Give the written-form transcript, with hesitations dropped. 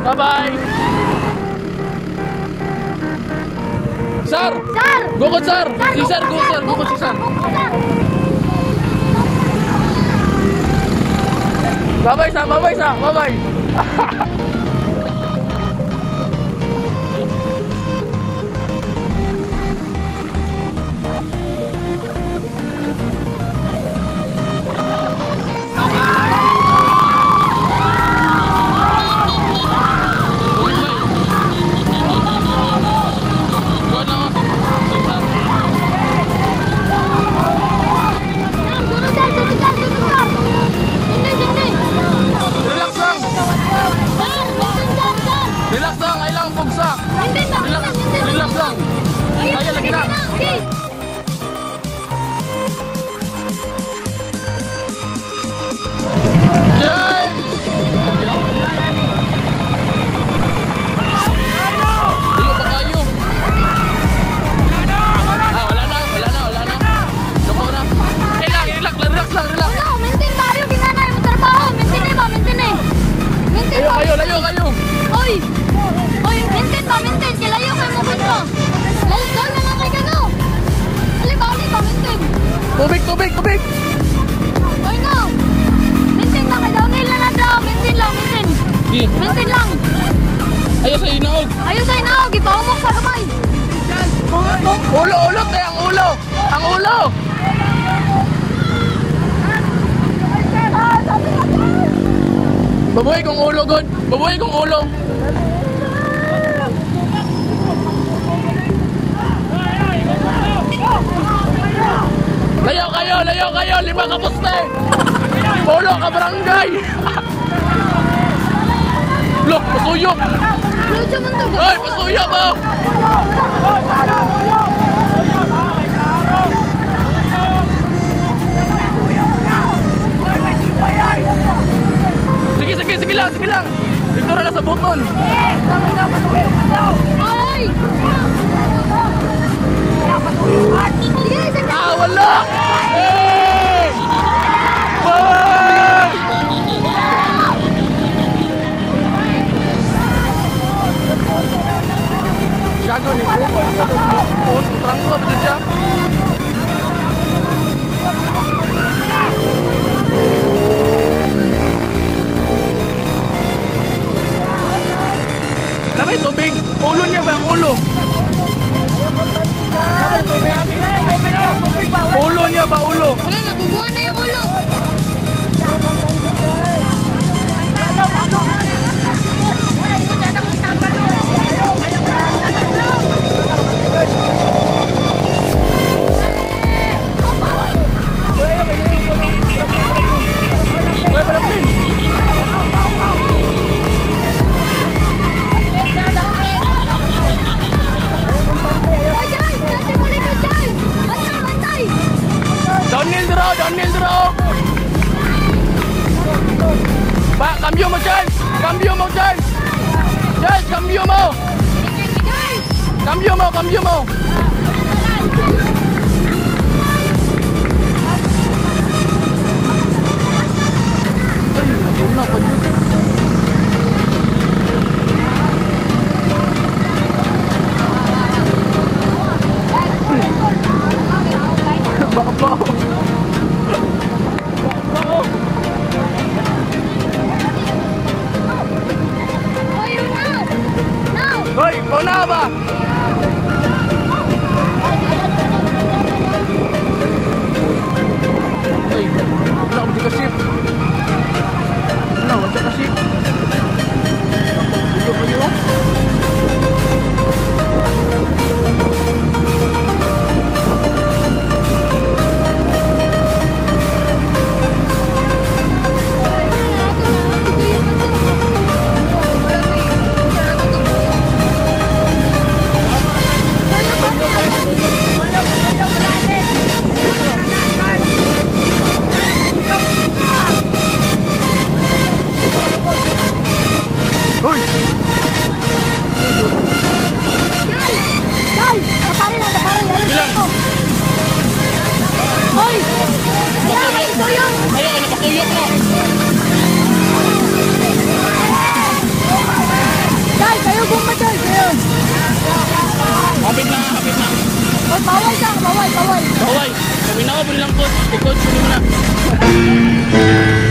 Bye-bye! Sir! Sir! Gukod, sir! Si sir, gukod, gukod si sir! Bye-bye, sir! Bye-bye, sir! Bye-bye! Relax lang. Kaya lagi na. Yay! Dilo pa kayo. Wala na. Loko na. Relax lang. Maintain tayo, ginana yung trabaho. Maintain ba? Layo kayo. Oy, maintain ba? Kilayo kayo mo ko. Layo na lang kayo no. Bali ba, maintain. Tubig. Oy no. Maintain lang kayo. Downhill na daw. Maintain lang. Maintain lang. Ayaw sa inaog. Ipahumok sa kamay. Ulo, tayo ang ulo. Babuhay kong ulo, God. Layo kayo. 5 kaposte. Ulo ka barangay. Look, pasuyok. Hoy, pasuyok mo. Sige lang. Dito na sa button. Ay! Wala! Hey! Bye! Gago nih. Terang gua bekerja. Namay tubig. Ulo niya ba? Ulo. Ulo niya ba? Ulo. Wala, nabubuhan na yung ulo. Downhill draw. Pak, cambio mo dyan. Cambio mo. Hoy, pauna ba? Hoy, wala akong dikasip. Wala kasip. Video. Dal, kayo bumba dal, kayo. Hapit na, hapit na. Oh, bawal ka, bawal, bawal. Bawal. Sabi na ako, bilang coach. Coach, hindi mo na.